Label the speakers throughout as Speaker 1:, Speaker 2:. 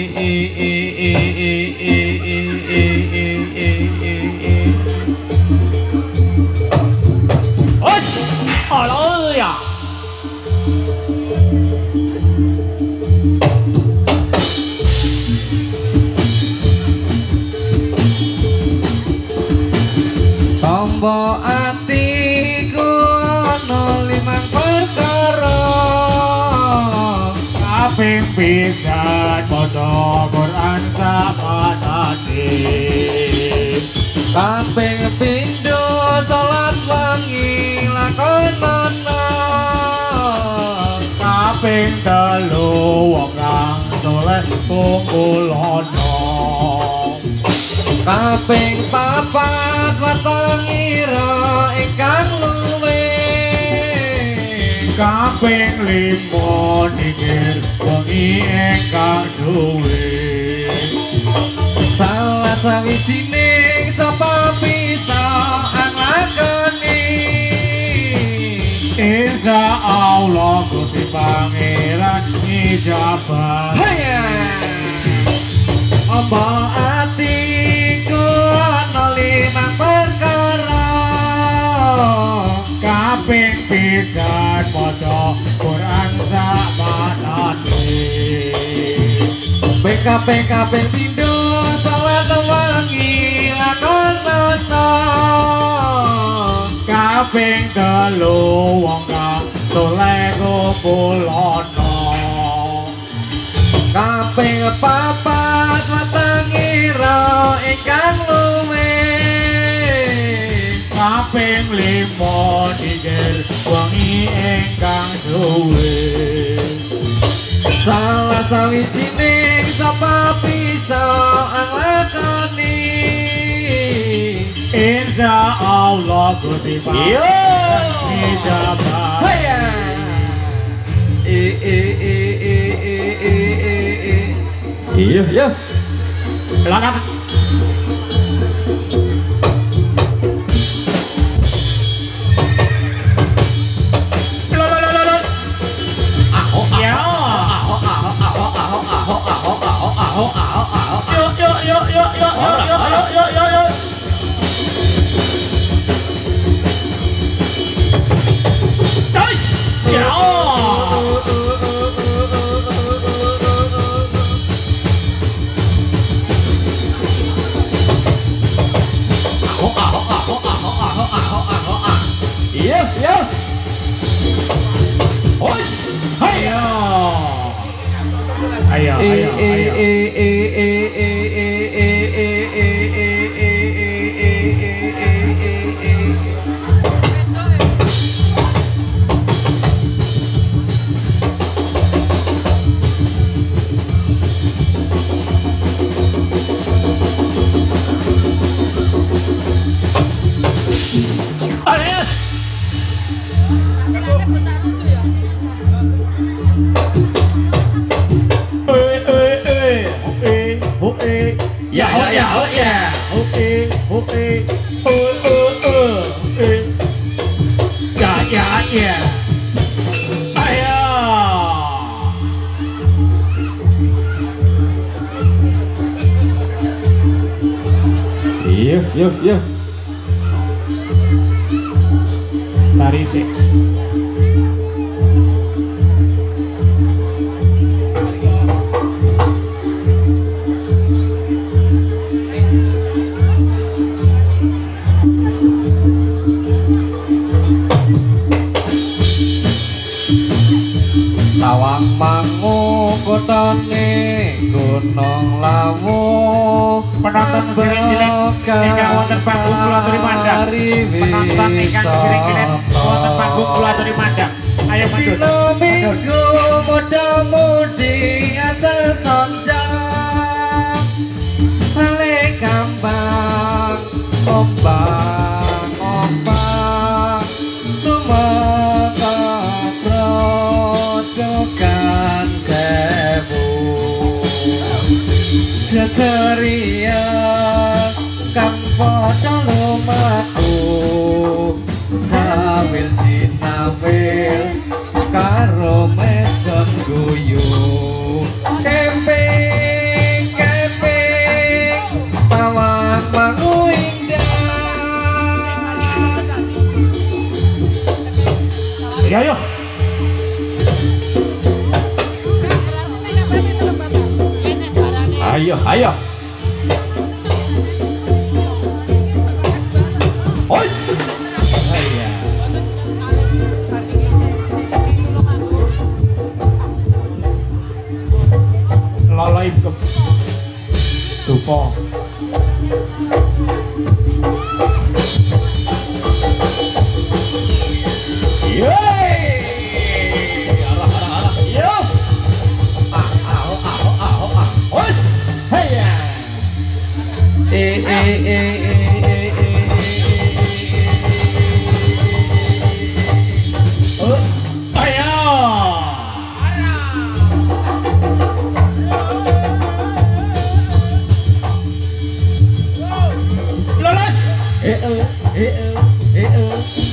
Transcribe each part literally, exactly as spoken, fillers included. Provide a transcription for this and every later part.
Speaker 1: Hallelujah.
Speaker 2: Tombo atiku ana limang perkara
Speaker 1: Kaping pisan maca Quran samanane
Speaker 2: kaping pindho salat wengi lakonono
Speaker 1: kaping telu wong kang saleh kumpulana
Speaker 2: kaping papat watangira ingkang luwih
Speaker 1: kaping limo dikir wengi ingkang duwe
Speaker 2: salah sawijining sapa bisa anglakoni
Speaker 1: Insya Allah Gusti Pangeran ijabah
Speaker 2: haya apa atiku ana limang perkara
Speaker 1: kaping pisan maca Quran samanane
Speaker 2: P K P K P pindho salat wengi lakonono
Speaker 1: kaping telu wong kang saleh kumpulana
Speaker 2: kaping papat watangira ingkang luwih
Speaker 1: kaping limo dikir wengi ingkang duwe
Speaker 2: salah sawijining sapa bisa anglakoni
Speaker 1: Insya Allah Gusti Pangeran ijabah
Speaker 2: haya e e e e e e e iya iya
Speaker 1: Silakan.
Speaker 2: iya iya
Speaker 1: Hos, ayo, ayo, ayo, ayo. Alias. Ya ya ya ya. Oke oke. Oh oh oh. Ya ya ya. Ayo.
Speaker 2: iya iya iya
Speaker 1: Tari sih.
Speaker 2: Lawang mangu kotone gunung lawu
Speaker 1: Penonton cilik-cilik ingkang wonten panggung kula aturi mandang. Penonton ingkang cilik-cilik wonten panggung kula aturi mandang. Ayo maju.
Speaker 2: Dino minggu muda-mudi asal sonjang balik kambang ombang-ombang lumakan grojogan sewu ceria kang padha lumaku sambil sinawil karo meson guyu tempe
Speaker 1: Ya yo. Ayo, ayo. Oi. Iya. Lalai ke dupo. Yeay. Arah, arah, arah. Yo. Ah, ah, ah, ah, ah. Oi. Heya. Eh, eh, eh, eh, eh, eh. Oh, ayo. Lolos. Eh, eh, eh, eh, eh.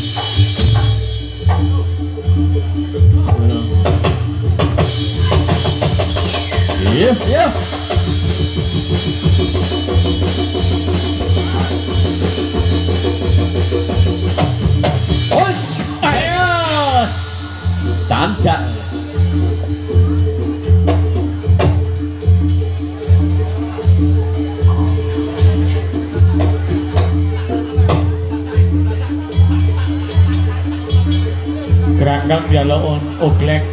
Speaker 1: Iya, iya. Os, ayo, canda. Geranggang dialog oglek.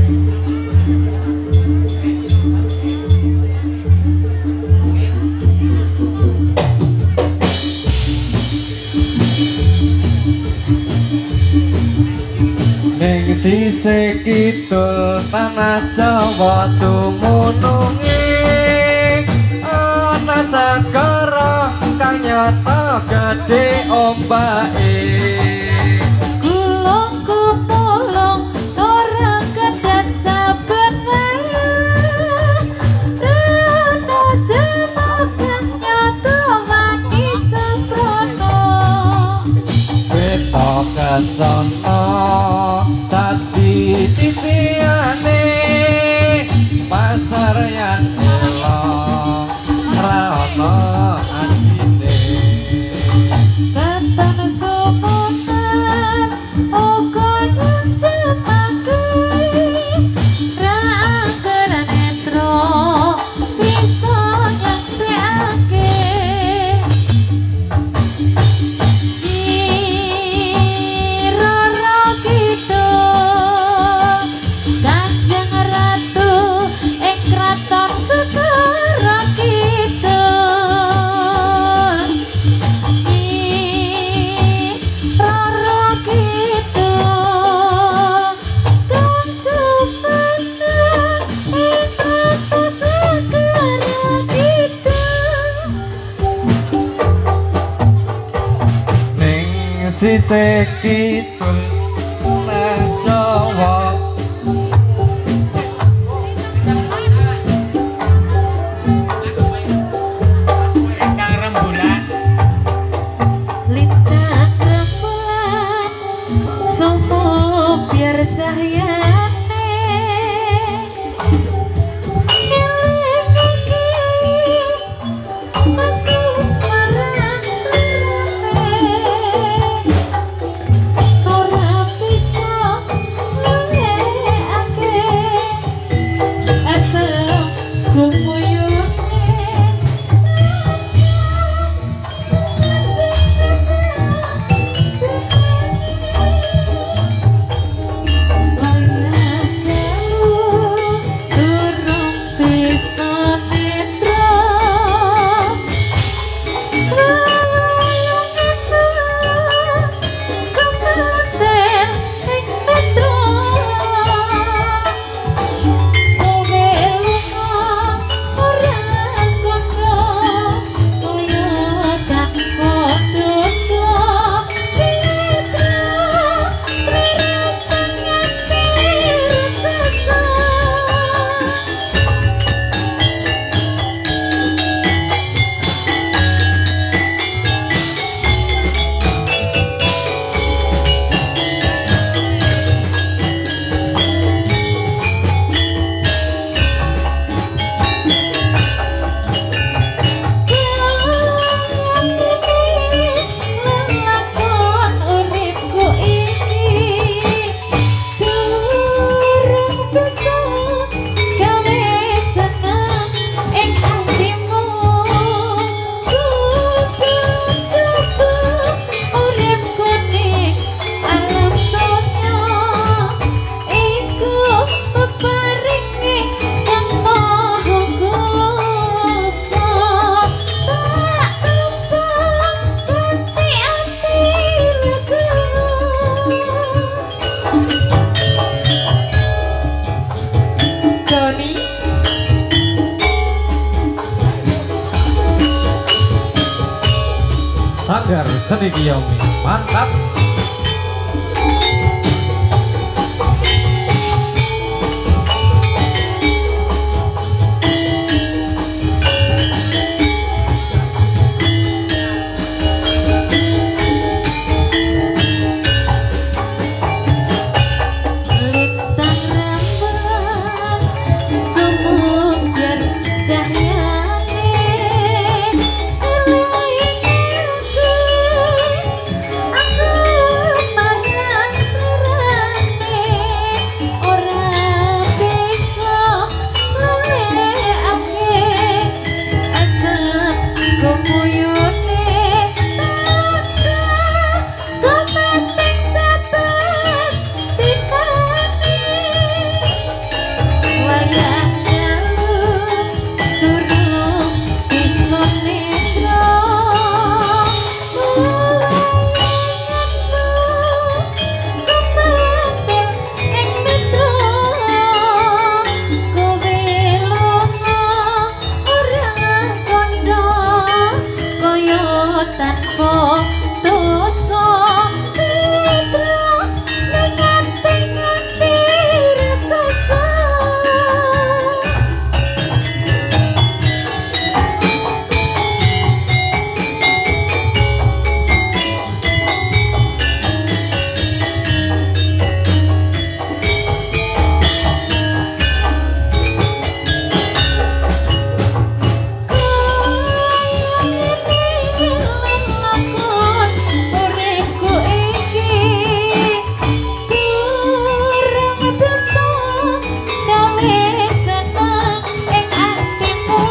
Speaker 1: Ning sisih kidul tanah Jawa dumununging ana sagara kang nyata gedhe ombake.
Speaker 3: Gulung kumulung ora kedat saben wayah, rana jelma kang nyata wani sembrono.
Speaker 2: Beta kencana dadi titiane pasar yang elok ra ono andine.
Speaker 3: Ketan sumunan uga nyemake, ra angger netro bisa nyekake. Roro kidul Kanjeng Ratu ing kraton Segara Kidul. Roro kidul Kanjeng Menang ing kraton Segara Kidul.
Speaker 2: Ning sisih kidul tanah Jawa
Speaker 1: Kang rembulan.
Speaker 3: Lintang rembulan sumu biar cahyane, eling iki aku marang sirene. Ora ing atimu kudu coba uripku ning alam donya iku peparinge kang maha kuwasa tak tumpah ganti ati
Speaker 2: Doni Sanggar Seni Kiyomi mantap.
Speaker 3: lintang rambut sumber cahyane elinge aku aku marang serane ora bisa ngalekake asap gumuyune tansah sementing saben dinane wayang dalu durung bisa nindra kumantil ing netra kowe lunga ora kandha kaya tanpa dosa citra ning ati-ati rekoso uripku iki kurang bisa gawe seneng ing atimu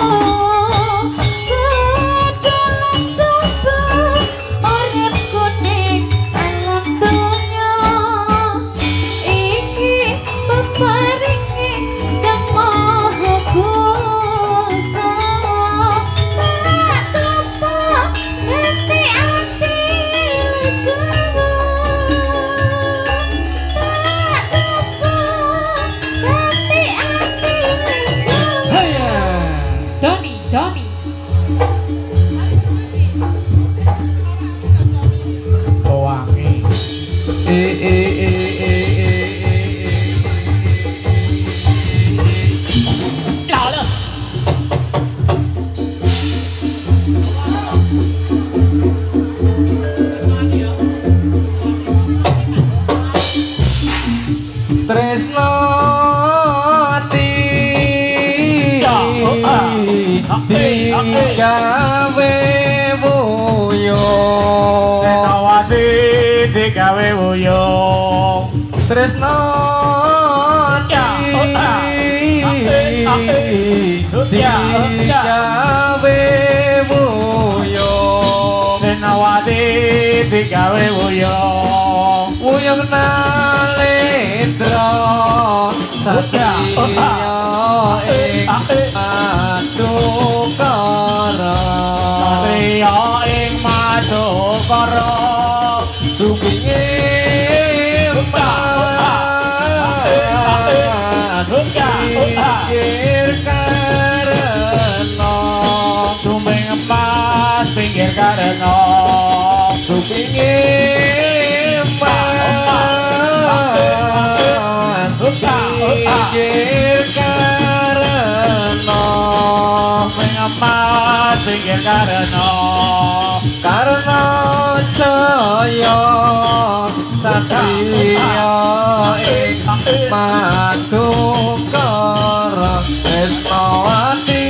Speaker 3: kudu coba uripku ning alam donya iki peparinge kang maha kuwasa tak tumpah ganti ati legawa tak tumpah ganti ati legawa
Speaker 2: Haya
Speaker 3: Doni Doni
Speaker 1: Wangi
Speaker 2: eh eh eh eh eh
Speaker 1: Lales
Speaker 2: Tresno ati
Speaker 1: Ya, oh, ah. Ati, ati.
Speaker 2: digawe boyo
Speaker 1: Senawati digawe wuyung
Speaker 2: Tresno
Speaker 1: Ya, oh, ah. Ati, ati. Ya, oh, ya.
Speaker 2: digawe boyo
Speaker 1: Senawati digawe wuyung
Speaker 2: Wuyung nalendra satya ing atukara
Speaker 1: Satria ing madukara
Speaker 2: supinge pikir karena
Speaker 1: Sumbing emas pinggir karena
Speaker 2: supinge pikir karena
Speaker 1: Sumbing emas pinggir karena
Speaker 2: karena caya satria ing madukara Tresnawati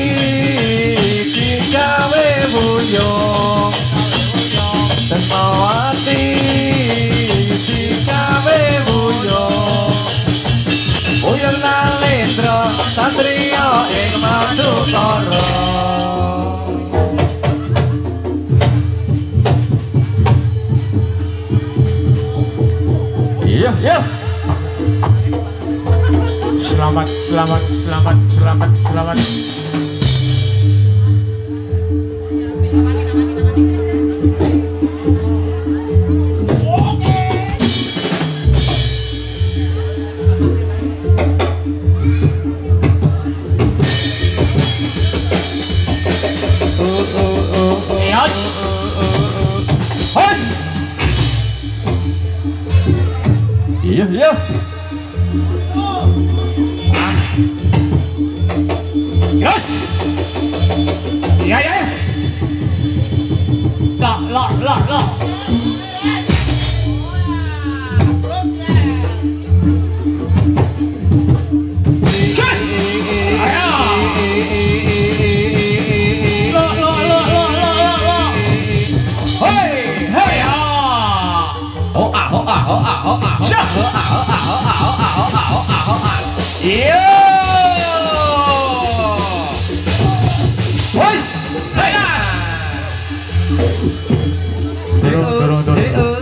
Speaker 2: digawe buyung Tresnawati digawe buyung buyung nalendra satria ing madukara Bathara. Iya, iya.
Speaker 1: Selamat, selamat, selamat, selamat, selamat. Yos.
Speaker 2: Hos. Iya, iya.
Speaker 1: Yes. Ya, yes. Lo, lo, lo, lo. Yes. Ayo. Lo, lo, lo, lo, lo, lo, lo. Hei, hei, ya.
Speaker 2: Oh ah, oh ah, oh ah, oh ah, oh ah, oh ah, oh ah, oh ah, oh ah, oh ah, oh ah, oh ah.
Speaker 1: Iya.
Speaker 2: Wes,
Speaker 1: Ayo. Turun, turun, turun.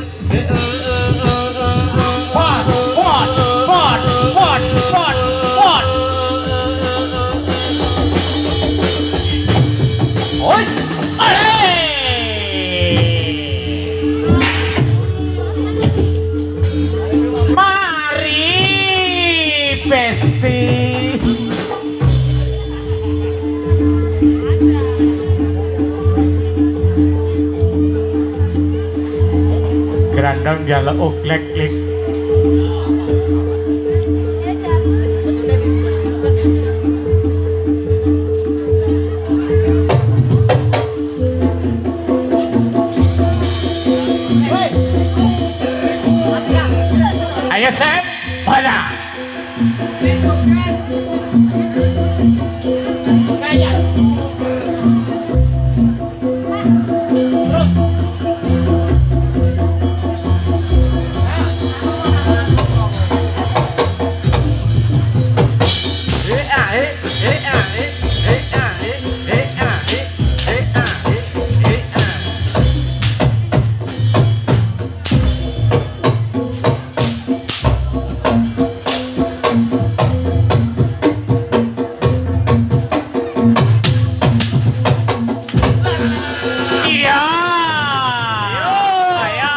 Speaker 1: Pot, pot, pot, pot, pot, pot.
Speaker 2: Oi,
Speaker 1: Hey! Mari, Besti. Gerandong jaluk uklek-klik. Ayo Sam, pada. Iya. Ayo.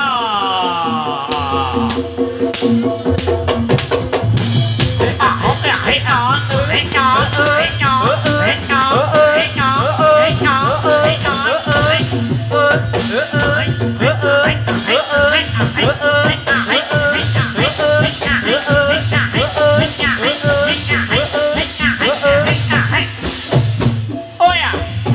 Speaker 1: Oh ya.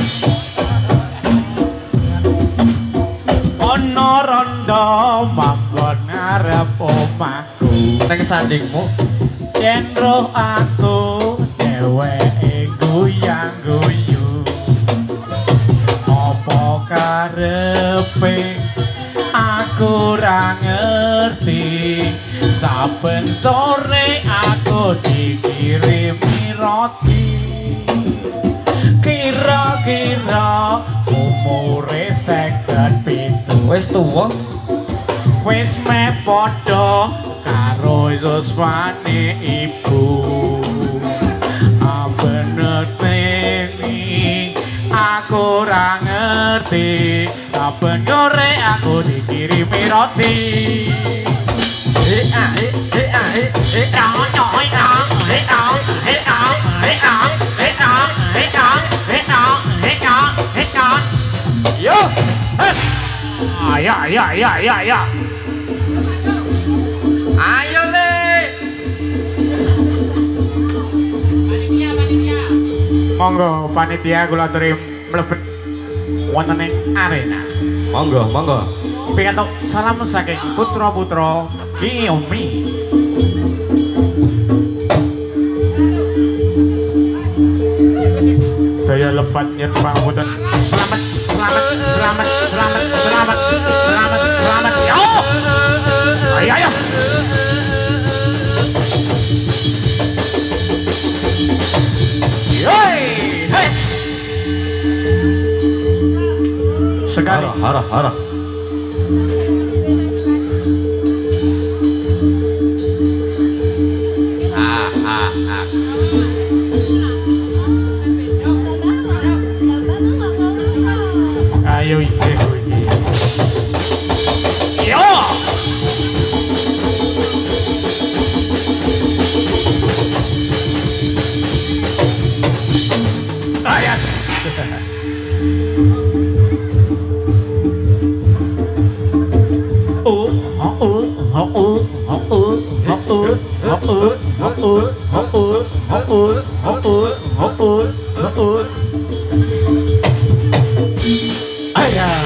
Speaker 1: Ono rondo mambon ngarep omahku.
Speaker 2: neng sandingmu.
Speaker 1: Yen roh aku dheweke guyang guyu. Apa karepe aku ora ngerti. Saben sore aku dikirimi roti. Kira-kira umure seket pitu.
Speaker 2: Wes tuwa.
Speaker 1: Wis meh padha karo Yuswane ibu. Bener ini aku ora ngerti. Saben sore aku dikirimi roti.
Speaker 2: Eh ah eh eh ah eh eh ah
Speaker 1: Ah, ah, ah, eh, ah, eh, ah, eh, ah, eh, ah, eh, ah, eh, ah, eh, ah, eh, ah.
Speaker 2: yo.
Speaker 1: Yes. Ah, ya, ya, ya, ya, ya.
Speaker 2: Ayo le.
Speaker 1: Monggo panitia kula aturi mlebet wonten ing arena.
Speaker 2: Monggo, monggo.
Speaker 1: Pikantuk salam saking putra-putra Kiyomi. Saya lebat nyen pangapunten. Selamat, selamat, selamat, selamat, selamat, selamat, selamat. Yo! Ayo, ayo. Yoi! Hey! sekali.
Speaker 2: Hara, hara.
Speaker 1: Ah, ah, ah. Ayo iki iki. Yo. Ayas. Oh, oh, oh, oh, oh, oh, oh, oh, oh, oh, oh, oh. Ayah.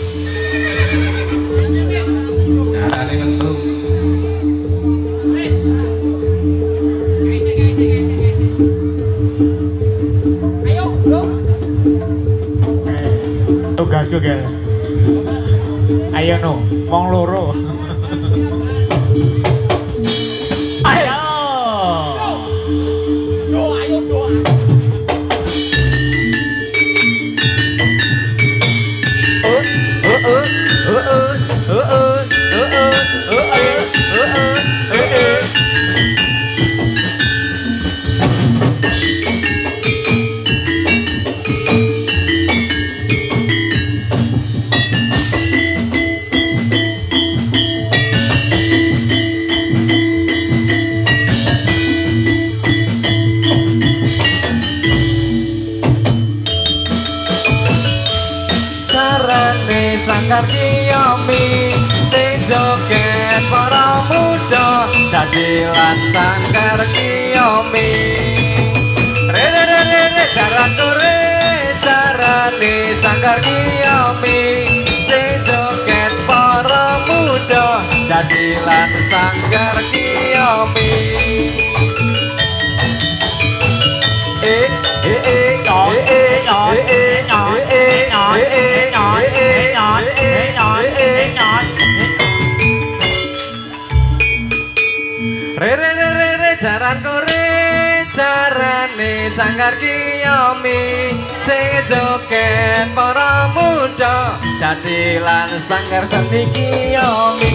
Speaker 2: Carane mentu.
Speaker 1: Tugasku gel. Ayo no, wong loro. Ayo. Doa, ayo doa. Sangkar kiyomi sing joget para muda dadi lan sangkar kiyomi re re re re re jaran kore jarane sangkar kiyomi sing joget para muda dadi lan sangkar kiyomi eh eh eh eh eh eh re re re re re jaran kore jarane sangkar kiyomi sing joget para muda dadi lan sangkar seni kiyomi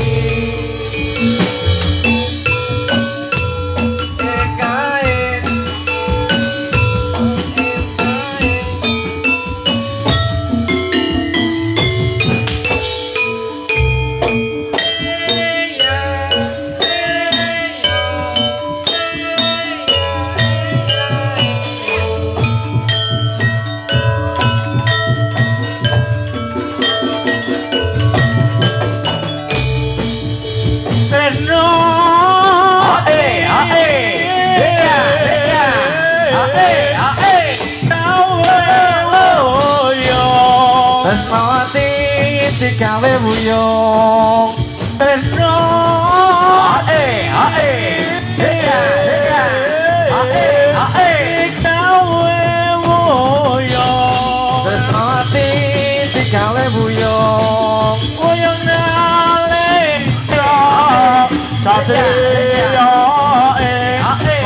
Speaker 1: Tresnawati digawe buyung Tresno ae ae heya heya ae ae digawe buyung Tresnawati digawe buyung buyung nalika satriya ing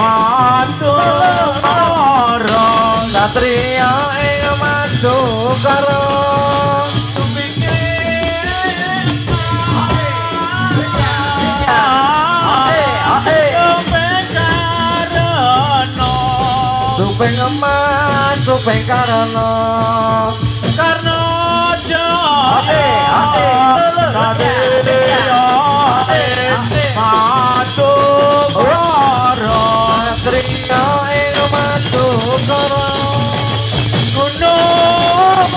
Speaker 1: Madukara satriya ing Madukara Supeng emas, supeng karana Karna jahe Sadeya Madukara Satriya ing Madukara Gunung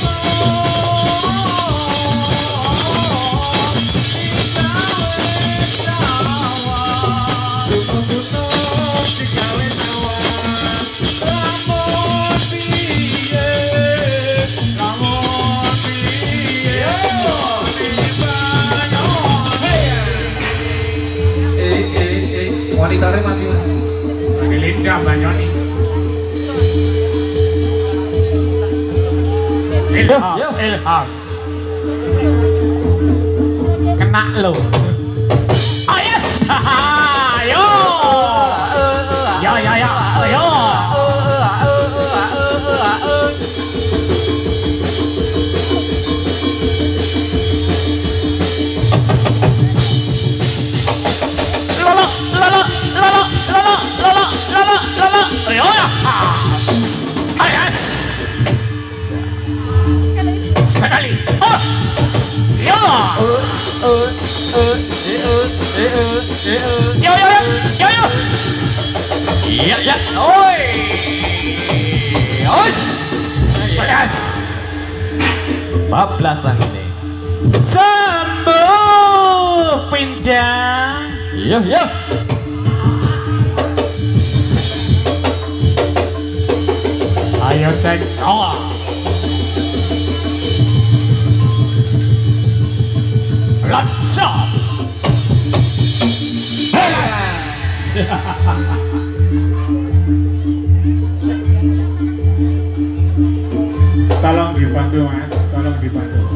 Speaker 2: wanitanya mati mas
Speaker 1: Linda Banyoni Ilham Ilham kena lo oh yes ayo ya ya ya ayo
Speaker 2: sekali. Oh, ya.
Speaker 1: Eh, eh, eh, eh, eh, eh, eh, eh.
Speaker 2: Yo yo yo yo yo. Iya ya. Oi. Os. Pedas.
Speaker 1: Bablasan ini.
Speaker 2: Sembuh pinjang.
Speaker 1: Iya, iya.
Speaker 2: Ayo cek. Oh. Let's go.
Speaker 4: Tolong dibantu mas, tolong dibantu.